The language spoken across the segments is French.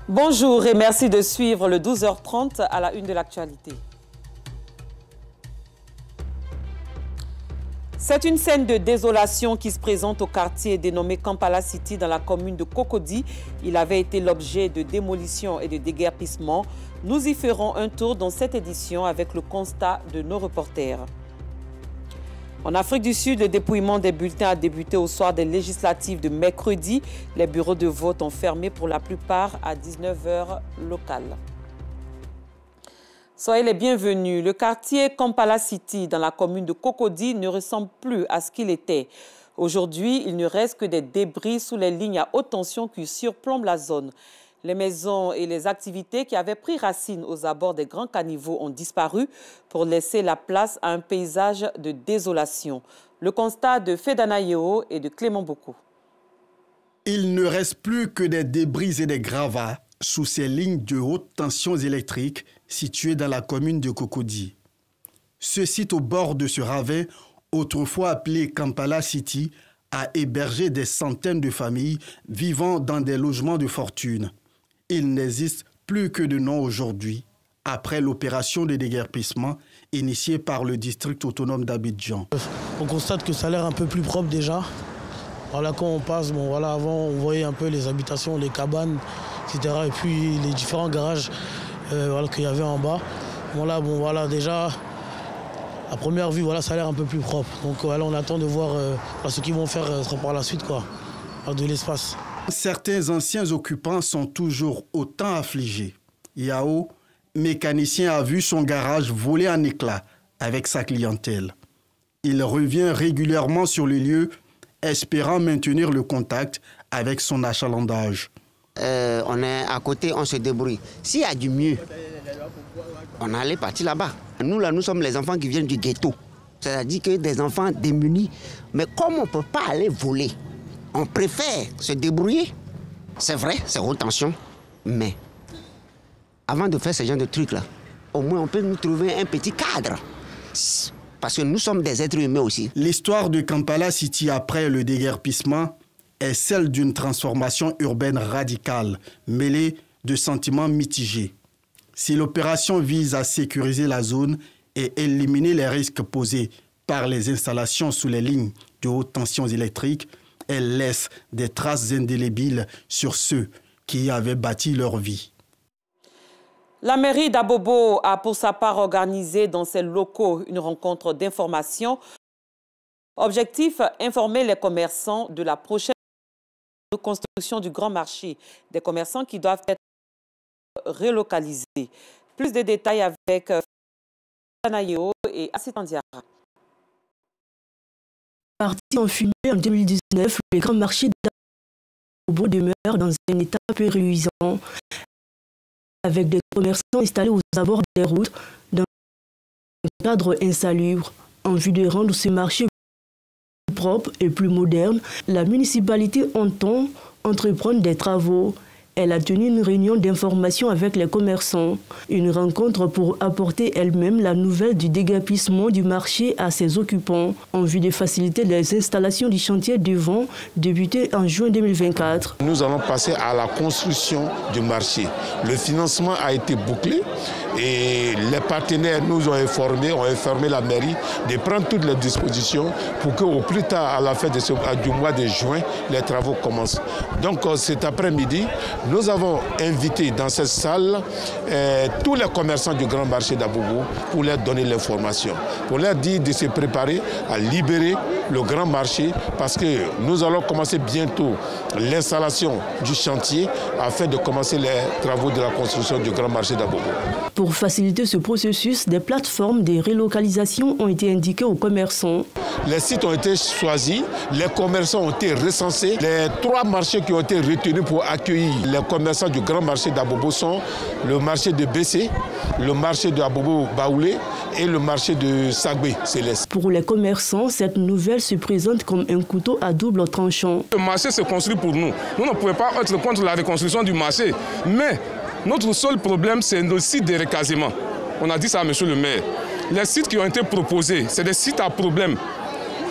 Bonjour et merci de suivre le 12h30 à la une de l'actualité. C'est une scène de désolation qui se présente au quartier dénommé Kampala City dans la commune de Cocody. Il avait été l'objet de démolition et de déguerpissement. Nous y ferons un tour dans cette édition avec le constat de nos reporters. En Afrique du Sud, le dépouillement des bulletins a débuté au soir des législatives de mercredi. Les bureaux de vote ont fermé pour la plupart à 19h locales. Soyez les bienvenus. Le quartier Kampala City dans la commune de Cocody ne ressemble plus à ce qu'il était. Aujourd'hui, il ne reste que des débris sous les lignes à haute tension qui surplombent la zone. Les maisons et les activités qui avaient pris racine aux abords des grands caniveaux ont disparu pour laisser la place à un paysage de désolation. Le constat de Fedana Yeo et de Clément Boko. Il ne reste plus que des débris et des gravats sous ces lignes de haute tension électrique situées dans la commune de Cocody. Ce site au bord de ce ravin, autrefois appelé Kampala City, a hébergé des centaines de familles vivant dans des logements de fortune. Il n'existe plus que de nom aujourd'hui, après l'opération de déguerpissement initiée par le district autonome d'Abidjan. On constate que ça a l'air un peu plus propre déjà. Voilà, quand on passe, avant on voyait un peu les habitations, les cabanes, etc. Et puis les différents garages qu'il y avait en bas. Déjà, à première vue, ça a l'air un peu plus propre. Donc on attend de voir ce qu'ils vont faire par la suite, de l'espace. Certains anciens occupants sont toujours autant affligés. Yao, mécanicien, a vu son garage voler en éclats avec sa clientèle. Il revient régulièrement sur le lieu, espérant maintenir le contact avec son achalandage. On est à côté, on se débrouille. S'il y a du mieux, on allait partir là-bas. Nous sommes les enfants qui viennent du ghetto. C'est-à-dire que des enfants démunis. Mais comme on ne peut pas aller voler, on préfère se débrouiller. C'est vrai, c'est haute tension. Mais avant de faire ce genre de trucs-là, au moins on peut nous trouver un petit cadre. Parce que nous sommes des êtres humains aussi. L'histoire de Kampala City après le déguerpissement est celle d'une transformation urbaine radicale, mêlée de sentiments mitigés. Si l'opération vise à sécuriser la zone et éliminer les risques posés par les installations sous les lignes de haute tension électrique, elle laisse des traces indélébiles sur ceux qui y avaient bâti leur vie. La mairie d'Abobo a pour sa part organisé dans ses locaux une rencontre d'information. Objectif, informer les commerçants de la prochaine reconstruction du grand marché. Des commerçants qui doivent être relocalisés. Plus de détails avec Fanayo et Assitandiara. Parti en fumée en 2019, le grand marché d'Abobo demeure dans un état peu reluisant, avec des commerçants installés aux abords des routes dans un cadre insalubre. En vue de rendre ce marché plus propre et plus moderne, la municipalité entend entreprendre des travaux. Elle a tenu une réunion d'information avec les commerçants, une rencontre pour apporter elle-même la nouvelle du déguerpissement du marché à ses occupants, en vue de faciliter les installations du chantier devant débuter en juin 2024. Nous allons passer à la construction du marché. Le financement a été bouclé et les partenaires nous ont informé la mairie de prendre toutes les dispositions pour qu'au plus tard, à la fin du mois de juin, les travaux commencent. Donc cet après-midi, nous avons invité dans cette salle tous les commerçants du grand marché d'Abobo pour leur donner l'information, pour leur dire de se préparer à libérer le grand marché parce que nous allons commencer bientôt l'installation du chantier afin de commencer les travaux de la construction du grand marché d'Abobo. Pour faciliter ce processus, des plateformes de relocalisation ont été indiquées aux commerçants. Les sites ont été choisis, les commerçants ont été recensés. Les 3 marchés qui ont été retenus pour accueillir les commerçants du grand marché d'Abobo sont le marché de Bessé, le marché de Abobo Baoulé et le marché de Sagbé Céleste. Pour les commerçants, cette nouvelle se présente comme un couteau à double tranchant. Le marché se construit pour nous. Nous ne pouvons pas être contre la reconstruction du marché, mais notre seul problème, c'est nos sites de recasement. On a dit ça à M. le maire. Les sites qui ont été proposés, c'est des sites à problème.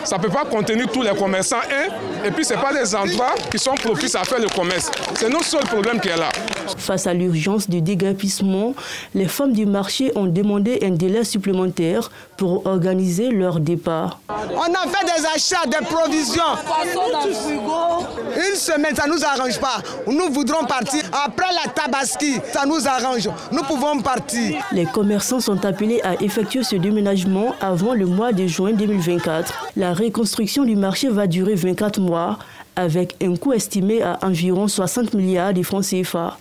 ça ne peut pas contenir tous les commerçants, et puis ce n'est pas des endroits qui sont propices à faire le commerce. C'est notre seul problème qui est là. Face à l'urgence du déguerpissement, les femmes du marché ont demandé un délai supplémentaire pour organiser leur départ. On a fait des achats, des provisions. Une semaine, ça ne nous arrange pas. Nous voudrons partir. Après la tabaski, ça nous arrange. Nous pouvons partir. Les commerçants sont appelés à effectuer ce déménagement avant le mois de juin 2024. La reconstruction du marché va durer 24 mois avec un coût estimé à environ 60 milliards de francs CFA.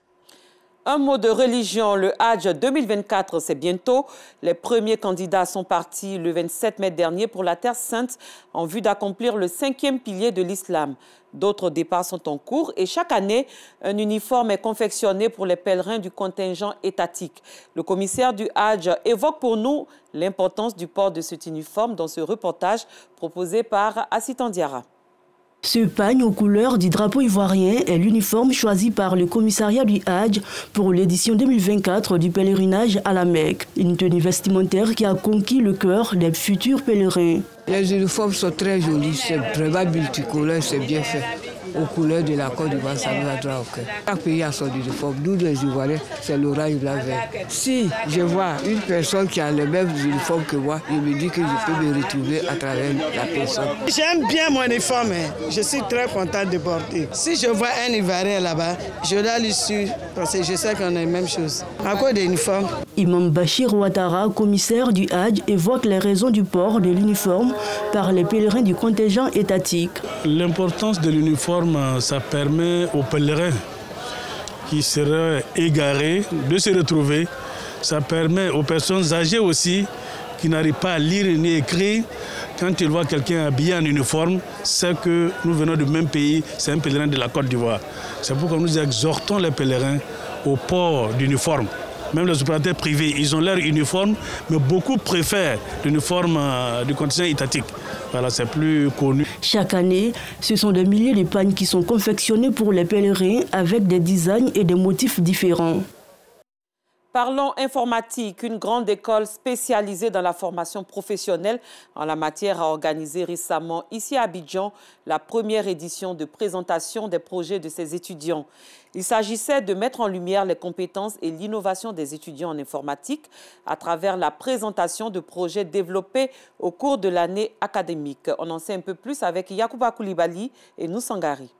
Un mot de religion, le Hajj 2024, c'est bientôt. Les premiers candidats sont partis le 27 mai dernier pour la Terre Sainte en vue d'accomplir le 5e pilier de l'islam. D'autres départs sont en cours et chaque année, un uniforme est confectionné pour les pèlerins du contingent étatique. Le commissaire du Hajj évoque pour nous l'importance du port de cet uniforme dans ce reportage proposé par Assitan Diarra. Ce pagne aux couleurs du drapeau ivoirien est l'uniforme choisi par le commissariat du Hajj pour l'édition 2024 du pèlerinage à la Mecque. Une tenue vestimentaire qui a conquis le cœur des futurs pèlerins. Les uniformes sont très jolis, c'est vraiment multicolore, c'est bien fait. Aux couleurs de la Côte d'Ivoire, ça nous a droit au cœur. Chaque pays a son uniforme. Nous, les Ivoiriens, c'est l'orange et la vert. Si je vois une personne qui a le même uniforme que moi, je me dis que je peux me retrouver à travers la personne. J'aime bien mon uniforme. Je suis très content de porter. Si je vois un Ivoirien là-bas, je dois lui suivre parce que je sais qu'on a la même chose. À cause de l'uniforme. Imam Bachir Ouattara, commissaire du Hajj, évoque les raisons du port de l'uniforme par les pèlerins du contingent étatique. L'importance de l'uniforme, ça permet aux pèlerins qui seraient égarés de se retrouver. Ça permet aux personnes âgées aussi qui n'arrivent pas à lire ni écrire. Quand ils voient quelqu'un habillé en uniforme, c'est que nous venons du même pays, c'est un pèlerin de la Côte d'Ivoire. C'est pourquoi nous exhortons les pèlerins au port d'uniforme. Même les opérateurs privés, ils ont leur uniforme, mais beaucoup préfèrent l'uniforme du contingent étatique. Voilà, c'est plus connu. Chaque année, ce sont des milliers de pagnes qui sont confectionnés pour les pèlerins avec des designs et des motifs différents. Parlons informatique. Une grande école spécialisée dans la formation professionnelle en la matière a organisé récemment ici à Abidjan la première édition de présentation des projets de ses étudiants. Il s'agissait de mettre en lumière les compétences et l'innovation des étudiants en informatique à travers la présentation de projets développés au cours de l'année académique. On en sait un peu plus avec Yacouba Koulibaly et Noussangari.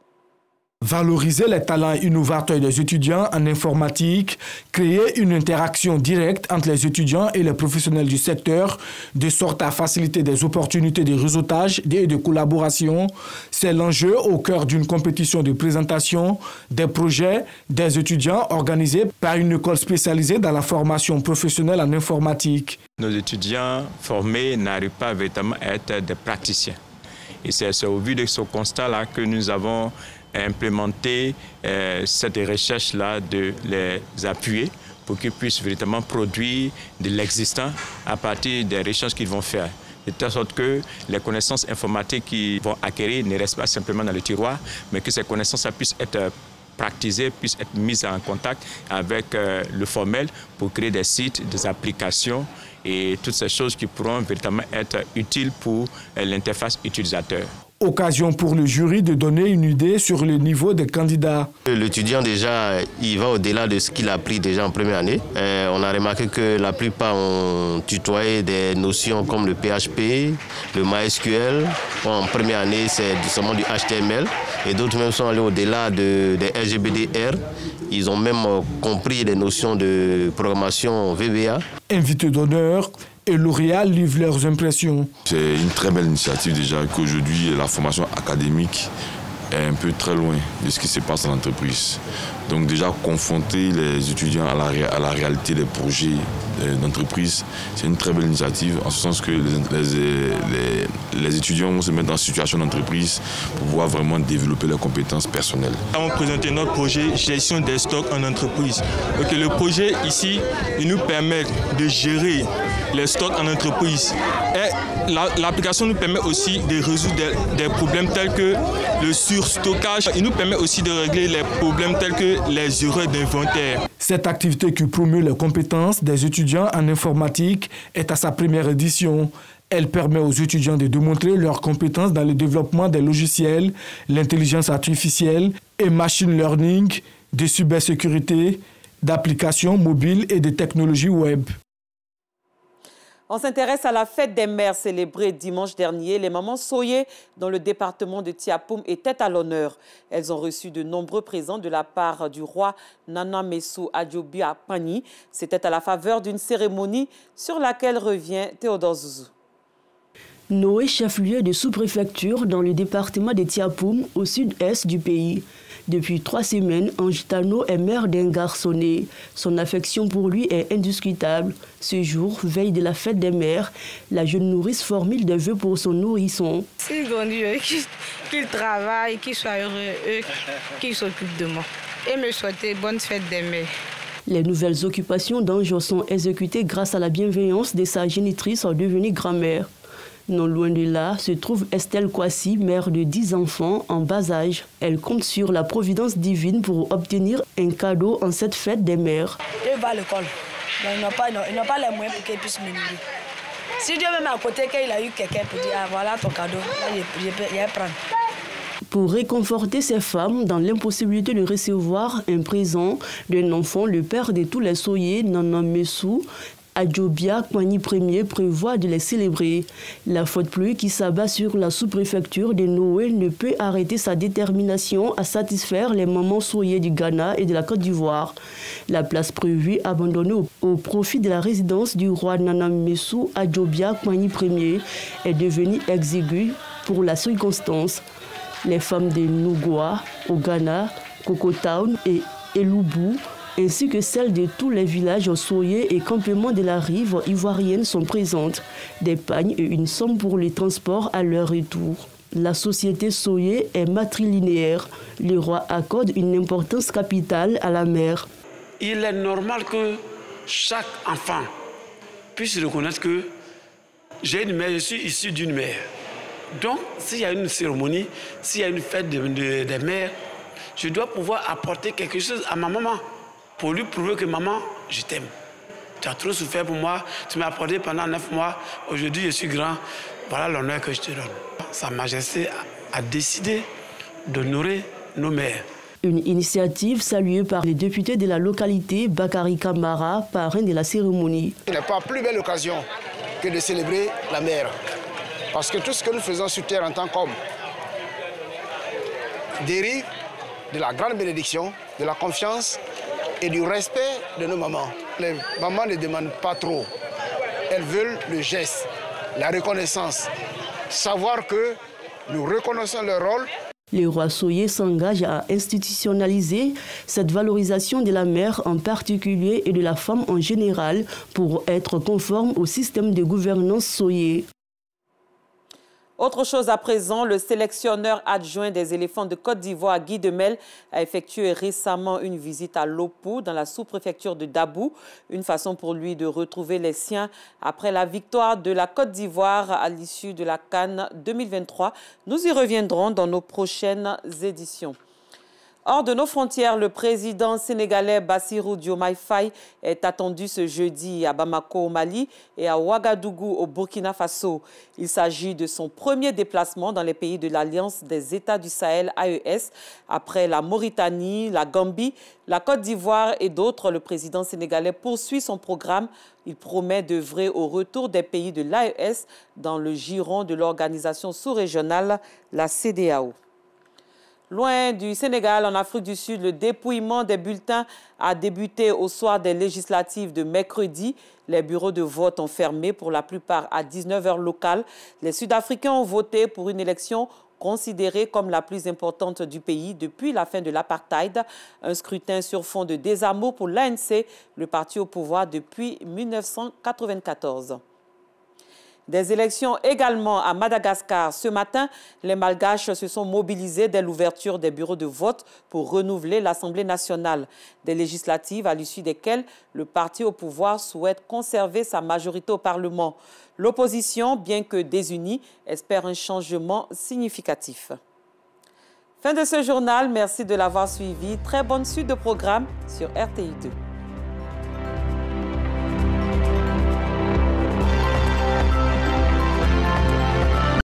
Valoriser les talents innovateurs des étudiants en informatique, créer une interaction directe entre les étudiants et les professionnels du secteur, de sorte à faciliter des opportunités de réseautage et de collaboration, c'est l'enjeu au cœur d'une compétition de présentation des projets des étudiants organisée par une école spécialisée dans la formation professionnelle en informatique. Nos étudiants formés n'arrivent pas véritablement à être des praticiens. Et c'est au vu de ce constat-là que nous avons implémenté cette recherche-là, de les appuyer pour qu'ils puissent véritablement produire de l'existant à partir des recherches qu'ils vont faire. De telle sorte que les connaissances informatiques qu'ils vont acquérir ne restent pas simplement dans le tiroir, mais que ces connaissances puissent être pratiquées, puissent être mises en contact avec le formel pour créer des sites, des applications et toutes ces choses qui pourront véritablement être utiles pour l'interface utilisateur. Occasion pour le jury de donner une idée sur le niveau des candidats. L'étudiant déjà, il va au-delà de ce qu'il a appris déjà en première année. On a remarqué que la plupart ont tutoyé des notions comme le PHP, le MySQL. En première année, c'est seulement du HTML. Et d'autres même sont allés au-delà des RGBDR. Ils ont même compris les notions de programmation VBA. Invités d'honneur et lauréats livrent leurs impressions. C'est une très belle initiative déjà qu'aujourd'hui la formation académique est un peu très loin de ce qui se passe en entreprise. Donc déjà confronter les étudiants à la réalité des projets d'entreprise, c'est une très belle initiative en ce sens que les étudiants vont se mettre en situation d'entreprise pour pouvoir vraiment développer leurs compétences personnelles. Nous avons présenté notre projet gestion des stocks en entreprise. Donc le projet ici, il nous permet de gérer les stocks en entreprise. Et l'application nous permet aussi de résoudre des problèmes tels que le surstockage. Il nous permet aussi de régler les problèmes tels que les erreurs d'inventaire. Cette activité qui promeut les compétences des étudiants en informatique est à sa première édition. Elle permet aux étudiants de démontrer leurs compétences dans le développement des logiciels, l'intelligence artificielle et machine learning, de cybersécurité, d'applications mobiles et de technologies web. On s'intéresse à la fête des mères célébrée dimanche dernier. Les mamans Soye dans le département de Tiapoum étaient à l'honneur. Elles ont reçu de nombreux présents de la part du roi Nana Messou Adjobia Pani. C'était à la faveur d'une cérémonie sur laquelle revient Théodore Zouzou. Noé, chef-lieu de sous-préfecture dans le département de Tiapoum, au sud-est du pays. Depuis 3 semaines, Angitano est mère d'un garçonnet. Son affection pour lui est indiscutable. Ce jour, veille de la fête des mères, la jeune nourrice formule des vœux pour son nourrisson. Si bon Dieu, qu'il travaille, qu'il soit heureux, qu'il s'occupe de moi. Et me souhaiter bonne fête des mères. Les nouvelles occupations d'Ange sont exécutées grâce à la bienveillance de sa génitrice devenue grand-mère. Non loin de là se trouve Estelle Kwasi, mère de 10 enfants en bas âge. Elle compte sur la providence divine pour obtenir un cadeau en cette fête des mères. Il va à l'école, mais il n'a pas les moyens pour qu'il puisse me nourrir. Si Dieu me met à côté, qu'il a eu quelqu'un pour dire, ah, voilà ton cadeau, là, je vais prendre. Pour réconforter ces femmes dans l'impossibilité de recevoir un présent d'un enfant, le père de tous les Soye, Nana Messou Adjobia Kwani Ier, prévoit de les célébrer. La forte pluie qui s'abat sur la sous-préfecture de Noé ne peut arrêter sa détermination à satisfaire les mamans Soye du Ghana et de la Côte d'Ivoire. La place prévue abandonnée au profit de la résidence du roi Nana Messou Adjobia Kwani Ier est devenue exiguë pour la circonstance. Les femmes de Nougoua, au Ghana, Coco Town et Eloubou, ainsi que celles de tous les villages Soye et campements de la rive ivoirienne sont présentes. Des pagnes et une somme pour les transports à leur retour. La société Soye est matrilinéaire. Le roi accorde une importance capitale à la mère. Il est normal que chaque enfant puisse reconnaître que j'ai une mère, je suis issu d'une mère. Donc, s'il y a une cérémonie, s'il y a une fête des mères, je dois pouvoir apporter quelque chose à ma maman pour lui prouver que maman, je t'aime. Tu as trop souffert pour moi, tu m'as apporté pendant 9 mois, aujourd'hui je suis grand, voilà l'honneur que je te donne. Sa Majesté a décidé d'honorer nos mères. Une initiative saluée par les députés de la localité, Bakari Kamara, parrain de la cérémonie. Il n'y a pas plus belle occasion que de célébrer la mère. Parce que tout ce que nous faisons sur terre en tant qu'hommes dérive de la grande bénédiction, de la confiance et du respect de nos mamans. Les mamans ne demandent pas trop. Elles veulent le geste, la reconnaissance. Savoir que nous reconnaissons leur rôle. Le roi Soye s'engage à institutionnaliser cette valorisation de la mère en particulier et de la femme en général pour être conforme au système de gouvernance Soye. Autre chose à présent, le sélectionneur adjoint des éléphants de Côte d'Ivoire, Guy Demel, a effectué récemment une visite à Lopou, dans la sous-préfecture de Dabou. Une façon pour lui de retrouver les siens après la victoire de la Côte d'Ivoire à l'issue de la CAN 2023. Nous y reviendrons dans nos prochaines éditions. Hors de nos frontières, le président sénégalais Bassirou Diomaye Faye est attendu ce jeudi à Bamako au Mali et à Ouagadougou au Burkina Faso. Il s'agit de son premier déplacement dans les pays de l'Alliance des États du Sahel AES. Après la Mauritanie, la Gambie, la Côte d'Ivoire et d'autres, le président sénégalais poursuit son programme. Il promet d'œuvrer au retour des pays de l'AES dans le giron de l'organisation sous-régionale, la CEDEAO. Loin du Sénégal, en Afrique du Sud, le dépouillement des bulletins a débuté au soir des législatives de mercredi. Les bureaux de vote ont fermé pour la plupart à 19h locales. Les Sud-Africains ont voté pour une élection considérée comme la plus importante du pays depuis la fin de l'apartheid. Un scrutin sur fond de désamour pour l'ANC, le parti au pouvoir depuis 1994. Des élections également à Madagascar. Ce matin, les Malgaches se sont mobilisés dès l'ouverture des bureaux de vote pour renouveler l'Assemblée nationale. Des législatives à l'issue desquelles le parti au pouvoir souhaite conserver sa majorité au Parlement. L'opposition, bien que désunie, espère un changement significatif. Fin de ce journal. Merci de l'avoir suivi. Très bonne suite de programme sur RTI2.